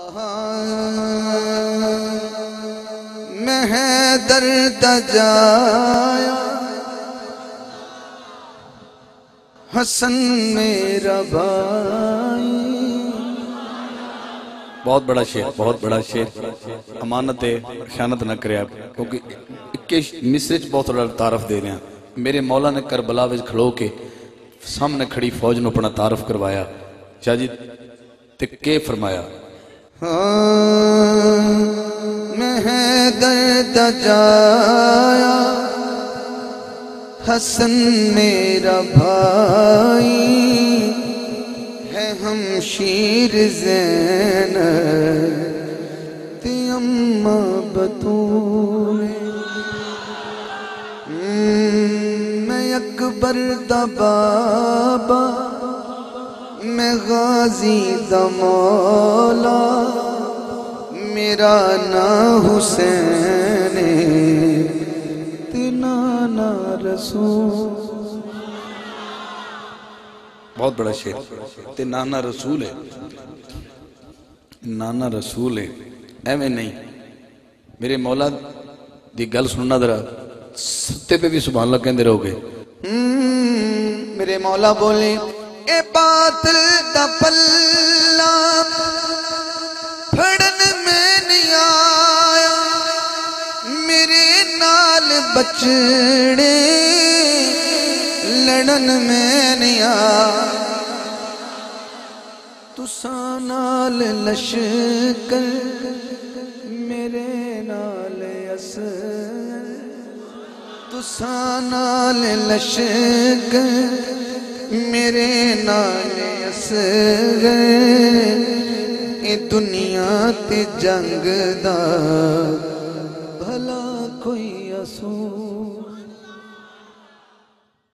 میں حیدر جایا حسن میرا بھائی. بہت بڑا شعر، بہت بڑا شعر. امانت ہے، خیانت نہ کرے آپ، کیونکہ اکے مصرے چ بہت بڑا تعارف دے رہے ہیں. میرے مولا نے کربلا وچ کھڑو کے سامنے کھڑی فوج نو اپنا تعارف کروایا. شاہ جی تے کے فرمایا؟ میں حیدر جایا حسن میرا بھائی ہے ہمشیر زینب تے اماں بطول. میں اکبر دا بابا میں غازی دا مولا میرا نام حسین تے نانا رسول. بہت بڑا شعر. تے نانا رسول ہے، نانا رسول ہے. ایویں نہیں، میرے مولا دی گل سننا ذرا، ستے پہ بھی سبحان اللہ کہندے رہو گے. میرے مولا بولے اے باطل دا پلہ پھڑن میں نہیں آیا میرے نال بچڑے لڑن میں نہیں آیا. تساں نال لشکر میرے نال اسر، تساں نال لشکر میرے نال اسر. اے دنیا تے جنگ دا بھلا کوئی اصول.